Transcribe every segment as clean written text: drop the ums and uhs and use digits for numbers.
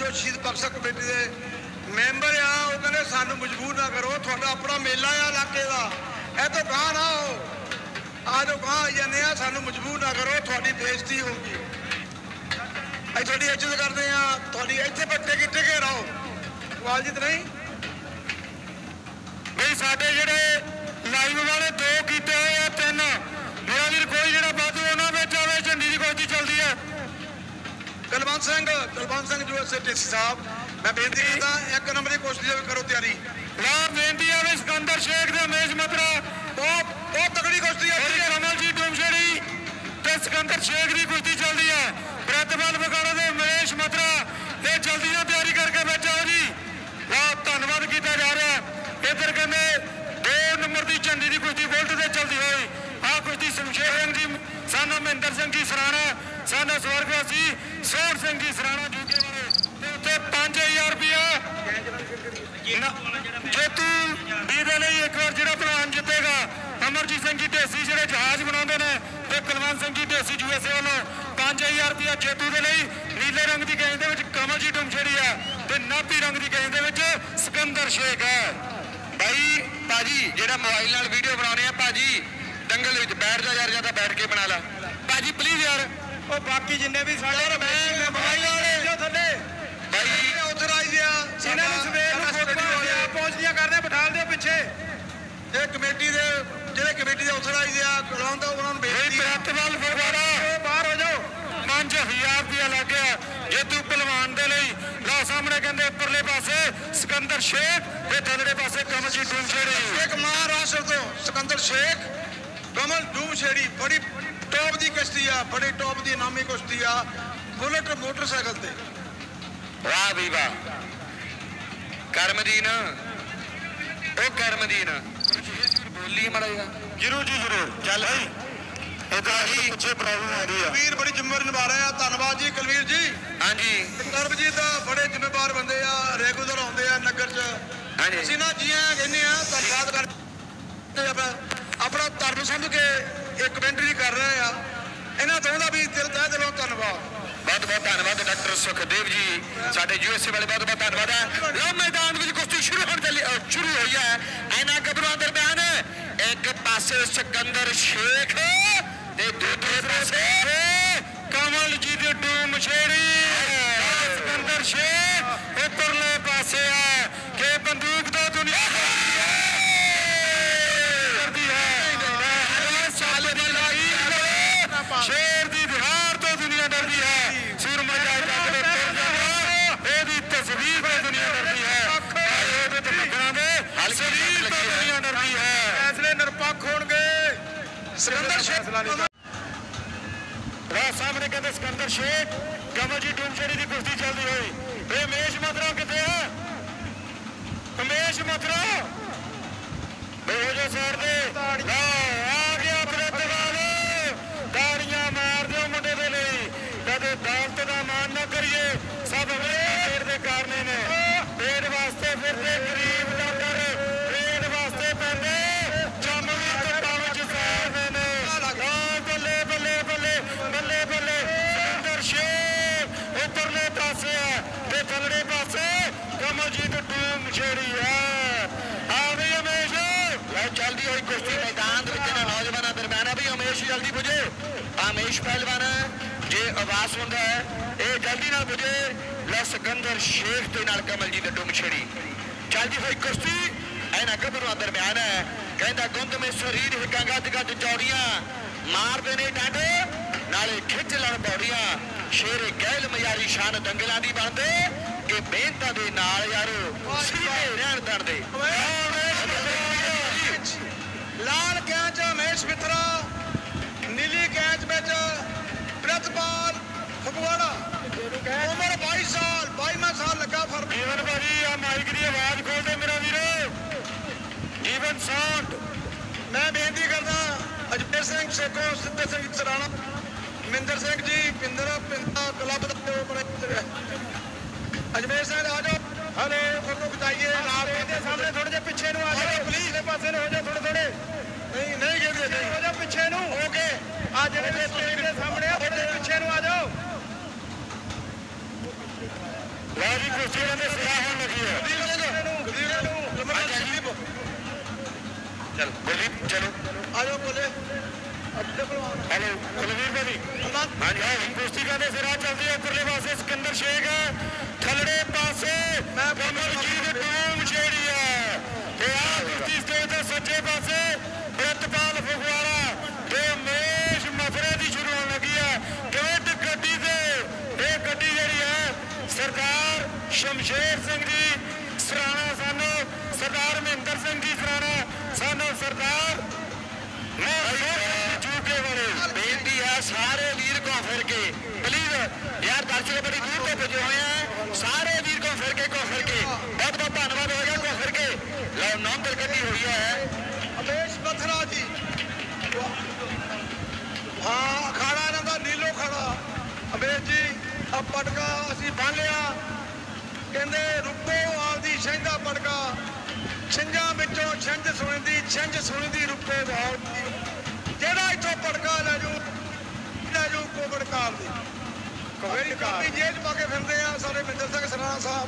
शहीद बख्शा कमेटी के मैंबर आ, वो कहते सानू मजबूर ना करो, थोड़ा अपना मेला आ इलाके का, ए तो कहाँ ना हो, आज कहाँ आई जाने, सानू मजबूर ना करो, थोड़ी बेइज्जती होगी, अं थोड़ी इज्जत करते हैं, थोड़ी इतने बच्चे कि टिके रहो। वालजीत नहीं भाई साडे जिहड़े लाइव वाले दो कीते हुए आ, तीन मेरा वीर कोई जिहड़ा वाधू उन्हां विच आवे, झंडी दी कुश्ती चलदी है। कुलवंत सिंह जो ढीसी साहब, मैं बेनती करता एक नंबर की कुश्ती की करो तैयारी। ला बेनती है भी सिकंदर शेख दे मेज मतरा बहुत तगड़ी कुश्ती है, कमलजीत धुमछेड़ी ते सिकंदर शेख की कुश्ती चलती है। प्रतिबल बगाड़ा दे महेश मतरा ये जल्दी ना तैयारी करके बचाओ जी। वाह धन्यवाद किया जा रहा है। इधर कहने 2 नंबर की झंडी की कुश्ती बुलट से चलती हुई आ कुश्ती शमशेर सिंह जी साना महेंद्र सिंह जी सराणा साना स्वर्गवासी सोहन सिंह जी सराणा जूके वाले उत्ते 5000 रुपया जेतू भी एक बार जो प्रधान जितेगा अमरजीत सिंह जी ढेसी जो जहाज बनाते हैं तो कुलवंत सिंह जी ढेसी USA वालों 5000 रुपया जेतू के लिए नीले रंग की गेंद के कमलजीत धुमछेड़ी है तो नापी रंग की गेंद के सिकंदर शेख है। भाई भाजी जो मोबाइल नाल वीडियो बनाने हैं भाजी दंगल में बैठ जा यार, ज्यादा बैठ के बना ला भाजी प्लीज यार। और बाकी जिन्ने भी सारे मोबाइल वाले थले भाई उधर आई गया, इन्हां नूं सवेर नूं पहुंचदियां करदे बिठा दे पिछे ये कमेटी दे ਜਿਹੜੇ ਕਮੇਟੀ ਦੇ ਅਫਸਰ ਆਈ ਆ ਕਲਾਉਂਦਾ ਉਹਨਾਂ ਨੂੰ ਬੇਨਤੀ ਹੈ ਪ੍ਰਤੀਬਲ ਫਗਵਾੜਾ ਬਾਹਰ ਹੋ ਜਾਓ। 5000 ਰੁਪਇਆ ਲੱਗ ਗਿਆ ਜੇਤੂ ਪਹਿਲਵਾਨ ਦੇ ਲਈ। ਲਾ ਸਾਹਮਣੇ ਕਹਿੰਦੇ ਉੱਪਰਲੇ ਪਾਸੇ ਸਿਕੰਦਰ ਸ਼ੇਖ ਤੇ ਥੱਲੜੇ ਪਾਸੇ ਕਮਲਜੀਤ ਧੁਮਛੇੜੀ। ਇੱਕ ਮਹਾਰਾਸ਼ਟਰ ਤੋਂ ਸਿਕੰਦਰ ਸ਼ੇਖ ਕਮਲ ਧੁਮਛੇੜੀ ਬੜੀ टॉप की कुश्ती आ, बड़ी टॉप की नामी कुश्ती आ बुलेट मोटरसाइकिल ते। वाह भी वाह करमदीन ओ करमदीन बोली माड़ा जरूर जी जरूर चल भाई पीछे प्रॉब्लम आ रही है। कलवीर बड़ी जिम्मेवारी निभा रहे हैं, धन्यवाद जी कलवीर जी। हाँ जी करमजीत बड़े जिम्मेवार बंदे आ, रेगुलर आते हैं नगर च। ਅਸੀਂ ਨਾ ਜੀ कहने धन्यवाद कर अपना धर्म समझ के एक कमेंटरी कर रहे हैं, इन्होंने दोनों का भी दिल तह दिलों धन्यवाद। बहुत बहुत धन्यवाद डॉक्टर सुखदेव जी साडे USA वाले बहुत बहुत धन्यवाद है। लो मैदान में कुश्ती शुरू हुई है। इन्हां गबरूआं दरम्यान एक पासे सिकंदर शेख ते दूसरे पासे कमलजीत धुमछेड़ी। सिकंदर शेख उपरले पासे है कि बंदूक दा दुनिया शेर दी दिहार तो दुनिया डरती है, सूरमा तस्वीर तो दुनिया डरती है, शरीर तो दुनिया डरती है। फैसले निरपक्ष होंगे। सिकंदर शेख सामने कहते सिकंदर शेख कमलजीत धुमछेड़ी की कुश्ती चलती हुई। रमेश मतरा कितने है? रमेश मतरा सर दे आ गया प्रतिबल। ताड़ियां मार दो मुंडे दे लई, कदे दौलत दा मान ना करिए, सब पेट दे कारने ने। पेट वास्ते फिरदे गरीब डॉक्टर, पेट वास्ते पैंदे जम भी धुप्पां विच सारदे ने। बल्ले बल्ले बल्ले बल्ले बल्ले सिकंदर शेख उपरले पासे है ते थल्ले पासे कमलजीत धुमछेड़ी है। आ भी हमेश चलती हुई कुश्ती मैदान नौजवानों दरम्यान है। भाई हमेश जल्दी पुजे, हमेश पहलवान जे आवाज सुनता है ये जल्दी ना पुजे। ला सिकंदर शेख के नाल कमलजीत धुमछेड़ी चलती हुई कुश्ती इन्हां गबरूआं दरम्यान है। कहता गुंद में शरीर हिकां गज गज चौड़ियां मारते ने डांडे नाले खिच लड़ पौड़ियां। शेर गैल मयारी शान दंगलां दी बनदे कि बेनतां दे नाल यारो सीधे रहण दड़दे। लाल कैच हमेश मित्रा, नीली कैच में प्रतिपाल फगवाड़ा, उम्र 22 साल 22वां साल लगा फर। जीवन भाजी आ माइक की आवाज खोल दे मेरा वीर जीवन साउंड। मैं बेनती करता अजमेर सिंह शेखों सिद्धे सिंह सराणा मिंदर सिंह जी पिंदर पिंदा क्लब अजमेर सिंह आ जाओ। हेलो फोटो खिंचाइए सामने थोड़े जे पिछे आ जाओ प्लीज पासे हो जाओ थोड़े थोड़े नहीं नहीं गिरदे नहीं हो जाओ पिछे ओके आ जेडे स्टेज के सामने थोड़े पिछे आ जाओ। लो जी ਕੁਸ਼ਤੀ ਕਹਿੰਦੇ ਸਿਰਾ ਹੋਣ ਲੱਗੀ ਹੈ। ਚਲ ਗੁਰਦੀਪ ਚਲੋ ਆਜੋ ਬੋਲੇ ਹੈਲੋ ਕੁਲਵੀਰ ਭਾਜੀ ਹਾਂਜੀ ਕੁਸ਼ਤੀ ਕਹਿੰਦੇ ਸਿਰਾ ਚੱਲਦੀ ਹੈ। ਉੱਪਰਲੇ ਪਾਸੇ ਸਿਕੰਦਰ ਸ਼ੇਖ ਥੱਲੜੇ ਪਾਸੇ ਕਮਲਜੀਤ ਧੂਮਛੇੜੀ ਹੈ ਤੇ ਆਹ ਕੁਸ਼ਤੀ ਸਟੇਜ ਦੇ ਸੱਜੇ ਪਾਸੇ ਪ੍ਰਿਤਪਾਲ ਫਗਵਾੜਾ ਤੇ ਉਮੇਸ਼ ਮਥਰੇ ਦੀ ਸ਼ੁਰੂ ਹੋਣ ਲੱਗੀ ਹੈ। ਕਵਿੱਟ ਗੱਡੀ ਤੇ ਇਹ ਗੱਡੀ ਜਿਹੜੀ ਹੈ ਸਰਦਾਰ ਸ਼ਮਸ਼ੇਰ ਸਿੰਘ ਜੀ ਸਰਾਣਾ ਸਾਨੂੰ ਸਰਦਾਰ ਮਹਿੰਦਰ ਸਿੰਘ ਜੀ ਸਰਾਣਾ ਸਾਨੂੰ ਸਰਦਾਰ ਜੂਕੇ ਵਾਲੇ ਬੇਨਤੀ ਹੈ ਸਾਰੇ ਵੀਰ ਘੁੰਮ ਫਿਰ ਕੇ ਪਲੀਜ਼ ਯਾਰ ਦਰਸ਼ਕ ਬੜੀ ਦੂਰ ਤੋਂ ਪੁੱਜੇ ਹੋਏ ਆ ਸਾਰੇ ਵੀਰ ਘੁੰਮ ਫਿਰ ਕੇ ਬਹੁਤ ਬਹੁਤ ਧੰਨਵਾਦ ਹੋਏਗਾ ਘੁੰਮ ਫਿਰ ਕੇ ਲਓ ਨੌਂਦਰ ਗੱਡੀ ਹੋਈ ਹੈ ਅਮੇਸ਼ ਮਥਰਾ ਜੀ ਹਾਂ ਅਖਾੜਾ ਇਹਨਾਂ ਦਾ ਨੀਲੋ ਖੜਾ ਅਮੇਸ਼ ਜੀ ਆ ਪਟਕਾ ਅਸੀਂ ਬੰਨ ਲਿਆ ਕਹਿੰਦੇ ਰੁੱਪੋਵਾਲ ਦੀ ਛਿੰਝਾ ਪਟਕਾ ਛਿੰਝਾਂ ਵਿੱਚੋਂ ਛਿੰਝ ਸੁਣਦੀ ਰੁੱਪੋਵਾਲ ਦੀ ਜਿਹੜਾ ਇੱਥੋਂ ਪਟਕਾ ਲੈ ਜੂ ਕੋਵਿਡ ਕਾਲ ਦੀ ਕੋਵਿਡ ਕਾਲ ਦੀ ਜੇਲ੍ਹ ਪਾ ਕੇ ਫਿਰਦੇ ਆ ਸਾਡੇ ਮਹਿੰਦਰ ਸਿੰਘ ਸਰਾਣਾ ਸਾਹਿਬ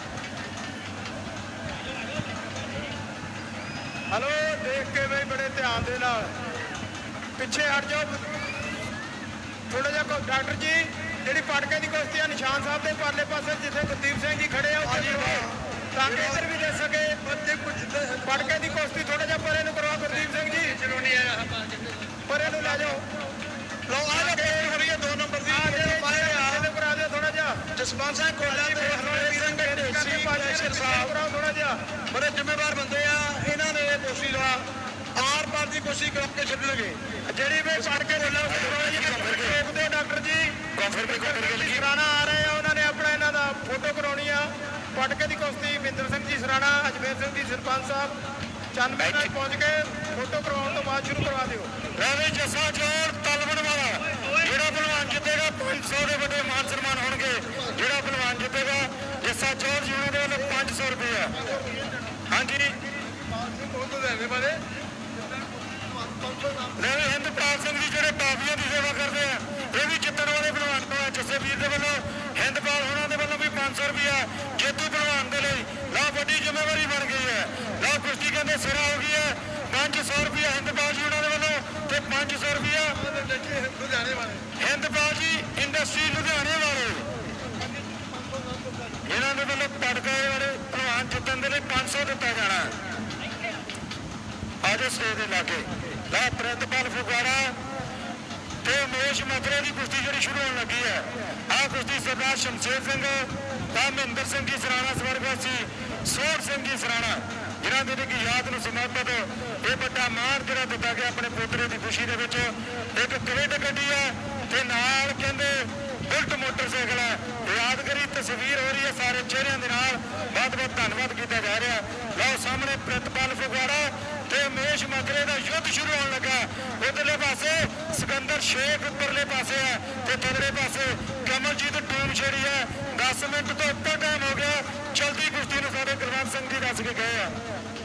ਹਲੋ ਦੇਖ ਕੇ ਬਈ ਬੜੇ ਧਿਆਨ ਦੇ ਨਾਲ ਪਿੱਛੇ ਹਟ ਜਾਓ ਥੋੜਾ ਜਿਹਾ ਡਾਕਟਰ ਜੀ ਜਿਹੜੀ ਪਟਕੇ ਦੀ ਕੁਸ਼ਤੀ ਆ ਨਿਸ਼ਾਨ ਸਾਹਿਬ ਦੇ ਪਰਲੇ ਪਾਸੇ ਜਿੱਥੇ ਗੁਰਦੀਪ ਸਿੰਘ ਜੀ ਖੜੇ ਆ ਉੱਥੇ ਤਾਂ ਕਿ ਇੱਧਰ ਵੀ ਦੇ ਸਕੇ ਪਟਕੇ ਦੀ ਕੁਸ਼ਤੀ ਥੋੜਾ ਜਿਹਾ ਪਰੇ ਨੂੰ ਕਰਵਾ ਗੁਰਦੀਪ ਸਿੰਘ ਜੀ ਪਰੇ ਨੂੰ ਲੈ ਜਾਓ ਲਓ ਆ ਜਾ ਕੇ ਹੋ ਰਹੀ ਹੈ 2 ਨੰਬਰ ਦੀ ਇਹਦੇ ਕਰਾ ਦਿਓ ਥੋੜਾ ਜਿਹਾ ਜਸਵੰਤ ਸਿੰਘ ਕੋਲਾ ਦੇ ਕਰਾਓ ਥੋੜਾ ਜਿਹਾ ਬੜੇ ਜ਼ਿੰਮੇਵਾਰ ਬੰਦੇ ਆ ਇਹਨਾਂ ਨੇ ਇਹ ਕੋਸ਼ਿਸ਼ ਦਾ ਆਰ ਪਾਰ ਦੀ ਕੋਸ਼ਿਸ਼ ਕਰਕੇ ਛੱਡਣਗੇ ਜਿਹੜੀ ਵੀ ਪਟਕੇ ਰੋਕ ਦਿਓ ਡਾਕਟਰ ਜੀ ਸਰਾਣਾ ਆ ਰਹੇ ਆ ਉਹਨਾਂ ਨੇ ਆਪਣਾ ਇਹਨਾਂ ਦਾ ਫੋਟੋ ਕਰਾਉਣੀ ਆ ਪਟਕੇ ਦੀ ਕੁਸ਼ਤੀ ਮਹਿੰਦਰ ਸਿੰਘ ਜੀ ਸਰਾਣਾ ਅਜਮੇਰ ਸਿੰਘ ਜੀ ਸਰਪੰਚ ਸਾਹਿਬ ਚੰਨਵੇਂ ਨਾਲ ਪਹੁੰਚ ਕੇ ਫੋਟੋ ਕਰਵਾਉਣ ਤੋਂ ਬਾਅਦ ਸ਼ੁਰੂ ਕਰਵਾ ਦਿਓ ਰਾਵੇ ਜੱਸਾ ਜੋੜ ਤਲਵਣ ਵਾਲਾ ਜਿਹੜਾ ਪਹਿਲਵਾਨ ਜਿੱਤੇਗਾ 500 ਦੇ ਵੱਡੇ ਮਾਨ ਸਨਮਾਨ ਹੋਣਗੇ ਜਿਹੜਾ ਪਹਿਲਵਾਨ ਜਿੱਤੇਗਾ ਜੱਸਾ ਜੋੜ ਜੀ ਉਹਨਾਂ ਦੇ ਵੱਲੋਂ 500 ਰੁਪਏ ਹਾਂਜੀ ਨਹੀਂ ਹਿੰਦਪਾਲ ਸਿੰਘ ਜੀ ਜਿਹੜੇ ਟਾਫੀਆਂ ਦੀ ਸੇਵਾ ਕਰਦੇ ਆ ਇਹ ਵੀ ਜਿੱਤਣ ਵਾਲੇ ਪਹਿਲਵਾਨ ਤੋਂ ਹੈ ਜੱਸੇਵੀਰ ਦੇ ਵੱਲੋਂ ਹਿੰਦਪਾਲ ਹੋਣਾ ਦੇ ਵੱਲੋਂ ਵੀ 500 ਰੁਪਏ ਜੇਤੂ ਪਹਿਲਵਾਨ ਦੇ ਲਈ ਲਓ ਵੱਡੀ ਜ਼ਿੰਮੇਵਾਰੀ ਬਣ ਗਈ ਹੈ ਲਓ ਕੁਸ਼ਤੀ ਕਹਿੰਦੇ ਸਿਰਾ ਹੋ ਗਈ ਹੈ 500 ਰੁਪਏ ਹਿੰਦਪਾਲ ਜੀ ਉਹਨਾਂ ਦੇ ਵੱਲੋਂ ਤੇ 500 ਰੁਪਏ ਹਿੰਦਪਾਲ ਜੀ ਇੰਡਸਟਰੀ ਲੁਧਿਆਣੇ ਵਾਲੇ ਇਹਨਾਂ ਦੇ ਵੱਲੋਂ ਪਟਕੇ ਵਾਲੇ ਪਹਿਲਵਾਨ ਜਿੱਤਣ ਦੇ ਲਈ 500 ਦਿੱਤਾ ਜਾਣਾ ਆਜੋ ਸਟੇਜ ਦੇ ਲਾਗੇ ਲਾ ਪ੍ਰਿਤਪਾਲ ਫਗਵਾੜਾ ਤੇ ਉਮੇਸ਼ ਮਥਰੇ ਦੀ ਕੁਸ਼ਤੀ ਜਿਹੜੀ ਸ਼ੁਰੂ ਹੋਣ ਲੱਗੀ ਹੈ ਆਹ ਕੁਸ਼ਤੀ ਸਰਦਾਰ ਸ਼ਮਸ਼ੇਰ ਸਿੰਘ ਤਾਂ ਮਹਿੰਦਰ ਸਿੰਘ ਜੀ ਸਰਾਣਾ ਸਵਰਗਵਾਸੀ ਸੋਹਣ ਸਿੰਘ ਜੀ ਸਰਾਣਾ ਜਿਨ੍ਹਾਂ ਦੀ ਕਿ ਯਾਦ ਨੂੰ ਸਮਰਪਿਤ ਇਹ ਵੱਡਾ ਮਾਣ ਜਿਹੜਾ ਦਿੱਤਾ ਗਿਆ ਆਪਣੇ ਪੋਤਰੇ ਦੀ ਖੁਸ਼ੀ ਦੇ ਵਿੱਚ ਇੱਕ ਕਵਿੱਟ ਗੱਡੀ ਹੈ ਤੇ ਨਾਲ ਕਹਿੰਦੇ ਬੁਲਟ ਮੋਟਰਸਾਈਕਲ ਹੈ ਯਾਦਗਾਰੀ ਤਸਵੀਰ ਹੋ ਰਹੀ ਹੈ ਸਾਰੇ ਚਿਹਰਿਆਂ ਦੇ ਨਾਲ ਬਹੁਤ ਬਹੁਤ ਧੰਨਵਾਦ ਕੀਤਾ ਜਾ ਰਿਹਾ ਲਓ ਸਾਹਮਣੇ ਪ੍ਰਿਤਪਾਲ ਫਗਵਾੜਾ ਤੇ ਉਮੇਸ਼ ਮਥਰੇ ਦਾ ਯੁੱਧ ਸ਼ੁਰੂ ਹੋਣ ਲੱਗਾ ਉਧਰਲੇ ਪਾਸੇ ਸਿਕੰਦਰ ਸ਼ੇਖ ਉੱਪਰਲੇ ਪਾਸੇ ਹੈ ਤੇ ਥੱਲੜੇ ਪਾਸੇ ਕਮਲਜੀਤ ਧੂਮਛੇੜੀ ਹੈ 10 ਮਿੰਟ ਤੋਂ ਉੱਪਰ ਟਾਈਮ ਹੋ ਗਿਆ ਚਲਦੀ ਕੁਸ਼ਤੀ ਨੂੰ ਸਾਡੇ ਕੁਲਵੰਤ ਸਿੰਘ ਜੀ ਦੱਸ ਕੇ ਗਏ ਆ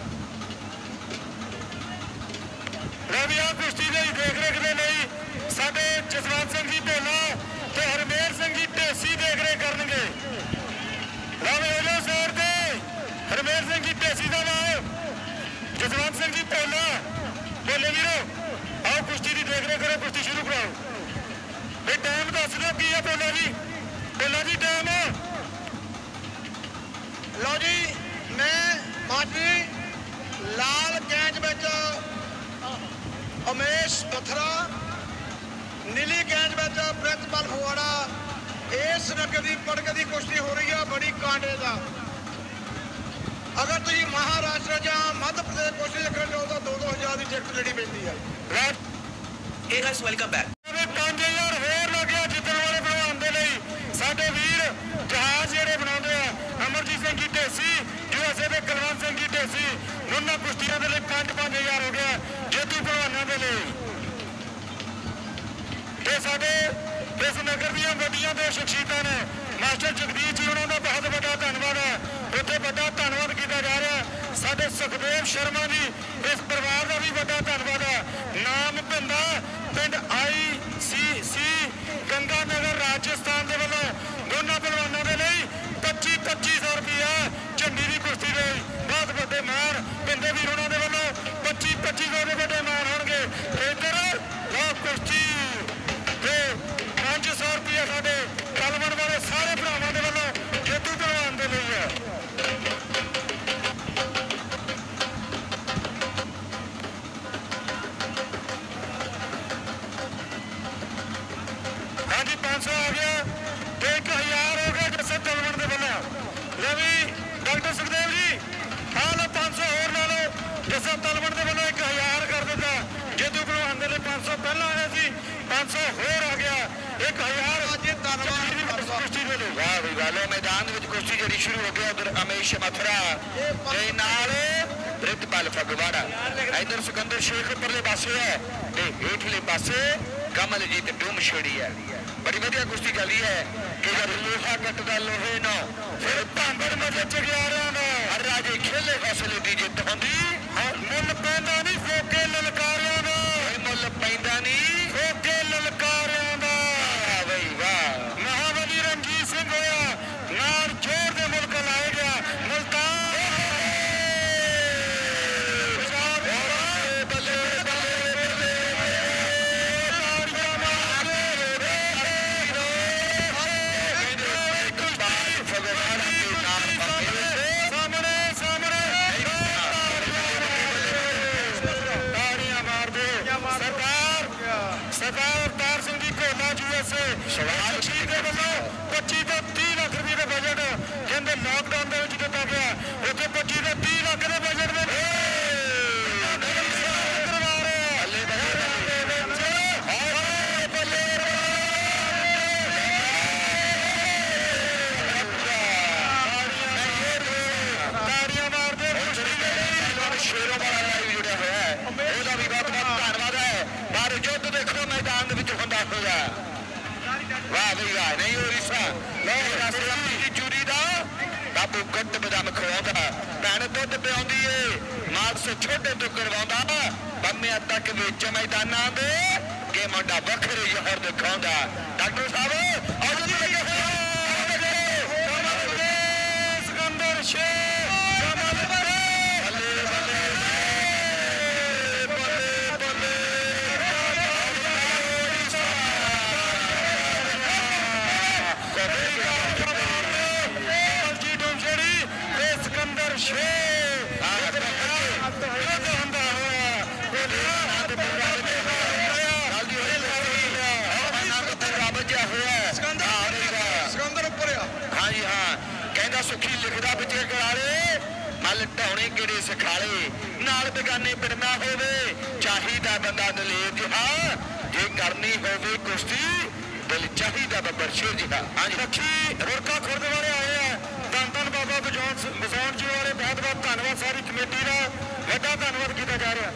ਰਵੀ ਆ ਕੁਸ਼ਤੀ ਦੀ ਦੇਖ ਰੇਖ ਦੇ ਲਈ ਸਾਡੇ ਜਸਵੰਤ ਸਿੰਘ ਜੀ ਢੋਲਾ ਤੇ ਹਰਮੇਰ ਸਿੰਘ ਜੀ ਢੇਸੀ ਦੇਖ ਰੇਖ ਕਰਨਗੇ ਰਵੀ ਹੋ ਜਾਓ ਸਾਈਡ ਤੇ ਹਰਮੇਰ ਸਿੰਘ ਜੀ ਢੇਸੀ ਦਾ ਨਾਮ ਜਸਵੰਤ ਸਿੰਘ ਜੀ ਢੋਲਾ ਬੋਲੇ ਵੀਰੋ ਆਓ ਕੁਸ਼ਤੀ ਦੀ ਦੇਖ ਰੇਖ ਕਰੋ ਕੁਸ਼ਤੀ ਸ਼ੁਰੂ ਕਰਾਓ ਇਹ ਟਾਈਮ ਦੱਸ ਦਿਓ ਕੀ ਹੈ ਢੋਲਾ ਜੀ ਟਾਈਮ ਲਓ ਜੀ ਮੈਂ ਮਾਜੀ ਲਾਲ ਕੈਂਚ ਵਿੱਚ ਉਮੇਸ਼ ਮਥਰਾ ਨੀਲੀ ਕੈਂਚ ਵਿੱਚ ਪ੍ਰਿਤਪਾਲ ਫਗਵਾੜਾ ਇਸ ਨਗਰ ਦੀ ਪਟਕੇ ਦੀ ਕੁਸ਼ਤੀ ਹੋ ਰਹੀ ਆ ਬੜੀ ਕਾਂਡੇ ਦਾ ਅਗਰ ਤੁਸੀਂ ਮਹਾਰਾਸ਼ਟਰ ਜਾਂ ਮੱਧ ਪ੍ਰਦੇਸ਼ ਕੋਸ਼ਿਸ਼ ਕਰਨ ਜਾਓ ਤਾਂ 2-2000 ਦੀ ਟਿਕਟ ਲੈਣੀ ਪੈਂਦੀ ਆ Hey guys, welcome back. 5000 ਹੋਰ ਲੱਗਿਆ ਜਿੱਤਣ ਵਾਲੇ ਭਲਵਾਨ ਦੇ ਲਈ ਸਾਡੇ ਵੀਰ ਜਹਾਜ਼ ਜਿਹੜੇ ਬਣਾਉਂਦੇ ਆ ਅਮਰਜੀਤ ਸਿੰਘ ਜੀ ਢੇਸੀ USA ਦੇ ਕੁਲਵੰਤ ਸਿੰਘ ਜੀ ਢੇਸੀ ਉਹਨਾਂ ਕੁਸ਼ਤੀਆਂ ਦੇ ਲਈ 5-5000 ਹੋ ਗਿਆ ਜੇਤੂ ਭਲਵਾਨਾਂ ਦੇ ਲਈ ਤੇ ਸਾਡੇ ਇਸ ਨਗਰ ਦੀਆਂ ਵੱਡੀਆਂ ਦੋ ਸ਼ਖਸੀਅਤਾਂ ਨੇ ਮਾਸਟਰ ਜਗਦੀਸ਼ ਜੀ ਉਹਨਾਂ ਦਾ ਬਹੁਤ ਵੱਡਾ ਧੰਨਵਾਦ ਹੈ ਉੱਥੇ ਵੱਡਾ ਧੰਨਵਾਦ ਕੀਤਾ ਜਾ ਰਿਹਾ ਸਾਡੇ ਸੁਖਦੇਵ ਸ਼ਰਮਾ ਜੀ ਇਸ ਪਰਿਵਾਰ ਦਾ ਵੀ ਵੱਡਾ ਧੰਨਵਾਦ ਹੈ ਨਾਮ ਭਿੰਦਾ ਪਿੰਡ ICC ਗੰਗਾ ਨਗਰ ਰਾਜਸਥਾਨ ਦੇ ਵੱਲੋਂ ਦੋਨਾਂ ਪਹਿਲਵਾਨਾਂ ਦੇ ਲਈ 25-25 है साडे पहलवान वाले सारे भरावां दे वल्लों जेतू पहलवान दे लई है। हाँ जी 500 आ गया ते 1000 हो गया जैसे पहलवान दे वल्लों। ले भी डॉक्टर सुखदेव जी आ लो 500 होर ला लो जैसे पहलवान दे वल्लों 1000 कर दिता। जेतू पहलवान दे लई 500 पहला आया सी 500 होर आ गया 1000। कुश्ती दे लई वाह भाई वाह। मैदान विच कुश्ती जिहड़ी शुरू हो गया उधर अमेश मथुरा ते नाल प्रितपाल फगवाड़ा इधर सिकंदर शेख परले पासे है ते हेठले पासे कमलजीत धुमछेड़ी है। बड़ी वधिया कुश्ती चली है कि जब लोहा कटदा लोहे नो फिर भांगड़ मजे चगियारियां दा हर राजे खेले फैसले दी जित होंदी मुल पैंदा नहीं फोके ललकारियां दा मुल पैंदा नहीं फोके ललकारियां दा। भाई वाह महाबली रणजीत सिंह होया नाल जोर दे मुल्क लाए गया मुल्तान सवाल 25 तो 30 लाख रुपए का बजट कहते लॉकडाउन के दिता गया उत्थे 25 तो 30 लाख के बजट में शेरों वाला जुड़ा हुआ है उसका भी बहुत बहुत धन्यवाद है। पर युद्ध देखो मैदान होंदा होगा वाह भाई वाह नहीं हो रिसा चूरी का बाबू गट बदाम खवादा भैन दुध पिआउंदी है मार्क्स छोटे तो करवाउंदा बम्मिया तक विच मैदानां दे के मुंडा वखरे जोहर दिखाउंदा। डॉक्टर साहब सिकंदर शेख सुखी लिखदा बच्चे कराले मल ढाउणे किड़े सिखाले नाल बेगाने बिड़ना होवे चाहिदा बंदा दलेर जिहा जे करनी होवे कुश्ती दिल चाहिदा बब्बर शेर जिहा। हाँ जी लखी रुड़का खुर्द वाले आए हैं धन धन बाबा बजौन जी वाले बहुत बहुत धन्यवाद सारी कमेटी का वड्डा धन्यवाद किया जा रहा।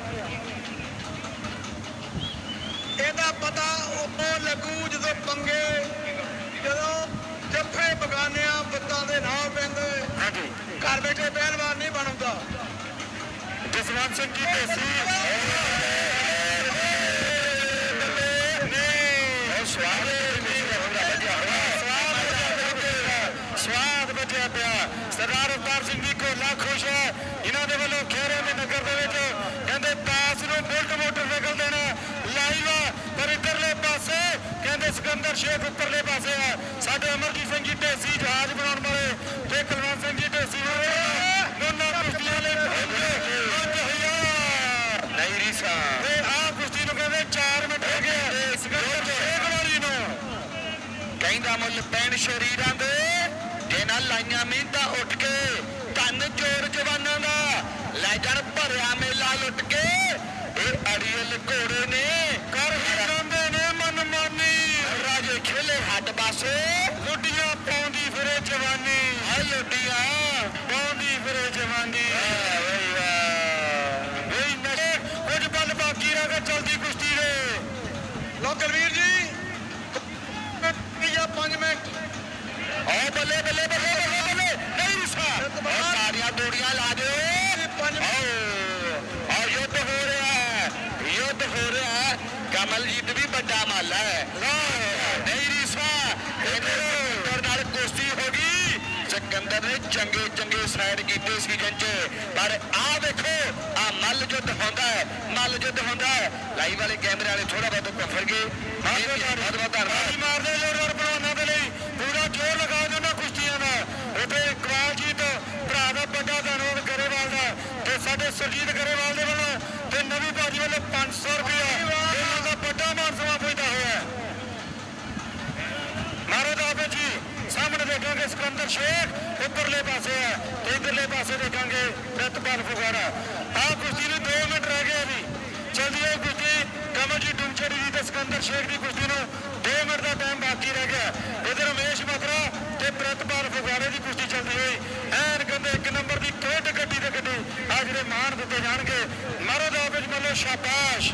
ਇਹਦਾ ਪਤਾ ਉਹ ਲੱਗੂ ਜਦੋਂ ਪੰਗੇ ਜਦੋਂ ਜੱਫੇ ਬਗਾਨਿਆਂ ਬੱਤਾਂ ਦੇ ਨਾਲ ਪੈਂਦੇ ਹਾਂਜੀ ਘਰ ਬੈਠੇ ਪਹਿਲਵਾਨ ਨਹੀਂ ਬਣਦਾ। ਜਸਵੰਤ ਸਿੰਘ ਜੀ ਢੇਸੀ स्वाद बचा पिया सरदार अवतार सिंह जी कोला खुश है इन्हों के वालों खेरे में नगर कहते पास में बुलट मोटरसाइकिल देना लाइव पर इधरले पासे कहते सिकंदर शेख उपरले पासे है साडे अमरजीत सिंह जी ढेसी जहाज बनाने वाले ते कुलवंत सिंह जी ढेसी नहीं रीसा आ कुश्ती कहते 4 मिनट हो गए सिकंदर शेख वाली कहता मुल पैन शरीरां दे ना लाइया मिहनत उठ के धन जोर जवाना का लै जान भरिया मेला लुट के अड़ियल घोड़े ने कर हिलांदे ने मनमानी राजे खेले हट पासे लुटियां पाउंदी फिरे जवानी लुटियां पाउंदी फिरे जवानी कुछ पल बाकी रह गए चलती कुश्ती रे लो कलवीर जी 5 मिनट आओ बल्ले बल्ले बल्ले बल्ले बल्ले नहीं सारियां दूड़ियां ला दो आओ युद्ध हो रहा है कमलजीत भी बड़ा माला है नहीं रिसा कुश्ती होगी सिकंदर ने चंगे चंगे साइड किए सीजन च पर आ देखो आ मल युद्ध होंदा है लाइव वाले कैमरे वाले थोड़ा बहुत फड़ गए बहुत बहुत धन्यवाद मार दे जोरदार सुरजीत गरेवाल दे वालों ते नवी भाजी वालों 500 रुपया इन्हां दा बड़ा मान सम्मान पुजदा होया मारो दावे जी। सामने देखेंगे सिकंदर शेख, उधरले पासे है तो इधरले पासे देखेंगे प्रितपाल फुगाड़ा। आ कुश्ती में 2 मिनट रह गए अभी चलती है कुश्ती कमलजीत ढुमछड़ी की सिकंदर शेख की कुश्ती में 2 मिनट का टाइम बाकी रह गया। इधर रमेश मथुरा ते प्रितपाल फुगाड़े की कुश्ती चलती हुई एन कहते 1 नंबर की कोट गड्डी ते गड्डी आ जिहड़े मान दिते जाणगे मारो दावे मतलब शाबाश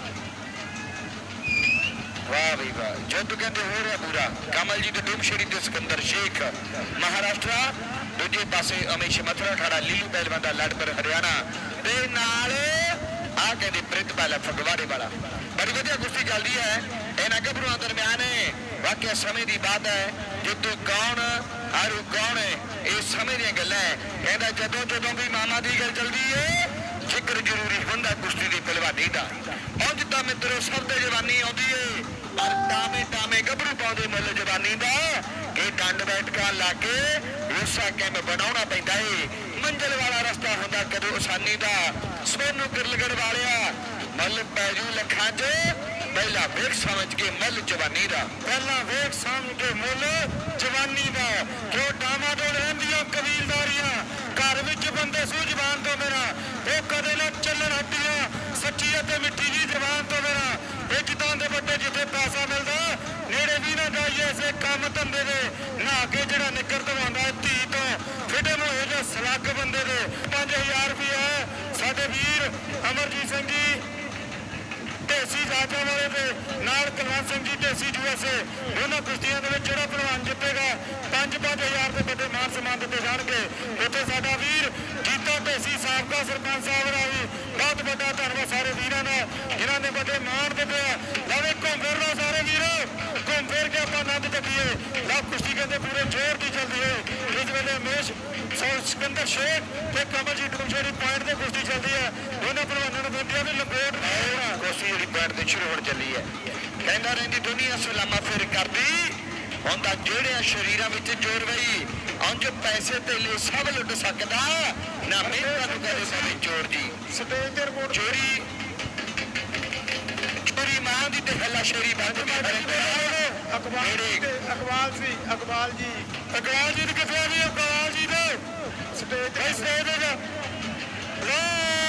वाह भाई वाह। जुद्ध कहते हो रहा पूरा कमलजीत ढुमछड़ी ते सिकंदर शेख महाराष्ट्र, दूजे पासे अमेश मथुरा ठाड़ा लीलू पहलवान दा लड़पर हरियाणा ते नाल आ कहते प्रितपाल फगवाड़े वाला। बड़ी वधिया कुश्ती चलती है इन्हां गभरूआं दरम्यान। वाकई समय की बात है जितों कौन और कौन है ये समय दी गल है। कहता जदों जदों भी मामा की गल चलती है जिक्र जरूरी होंदा कुश्ती की पहलवानी का। उंज तां मित्रों सब ते जवानी आउंदी है पर टामे टामे गभरू पाउंदे मुल जवानी का कि डंड बैठकां ला के रूसा कैंप बनाउणा पैंदा है। मंजिल वाला रस्ता होंदा कदों आसानी का। सोनू किरलगढ़ वालिया मल पैजू लखां च पहला वेख समझ के मल जवानी का। पहला वेख समझ के मुल जवानी का क्यों डामाडोल रहंदियां कबीलदारियां घर विच बंदे सू जवान तो मेरा वो कदे ना चलन हट्टियां सच्ची ते मिट्टी जी जवान तो मेरा ये जितां दे बड्डे जिथे पैसा मिलदा नेड़े भी ना जाइए ऐसे काम धंधे दे नहा के जड़ा निकर दवांदा धी तो फिटे मोहे जो सलग बंदे दे 5000 रुपया साडे वीर अमरजीत सिंह जी ढेसी राजा वाले दे नाल कुलवंत सिंह जी ढेसी यूएसए दोनों कुश्तियां दे विच जिहड़ा पहलवान जितेगा 5-5000 के बड़े मान सम्मान दिते जाणगे। उत्थे साडा वीर जीता ढेसी साबका सरपंच साहब दा भी बहुत बड़ा धन्नवाद सारे वीरां दा जिन्हां ने बड़े मान दिते। लवे घूम फिर लो सारे वीर घूम फिर के आपां आनंद चकीए। लव कुश्ती कहते पूरे जोर की चलती है इस वेले उमेश सिकंदर शेख ते कमलजीत ढुमछड़ी पॉइंट ते कुश्ती चलती है। दोनों पहलवानों ने बेनती है भी लंगोट कुश्ती जी पॉइंट ते शुरू होण चली है। कहंदा रहिंदी दुनिया सलामा फिर करदी हुंदा जेड़े शरीरां विच जोर वही अंज पैसे तेले सब लुट सकदा ना मेहनत नूं कदे पवे चोर जी। स्टेज ते रिपोर्ट चोरी चोरी मां दी ते हल्ला शेरी बंद अकबाल जी किथे जी अकबाल जी दे स्टेज ते लो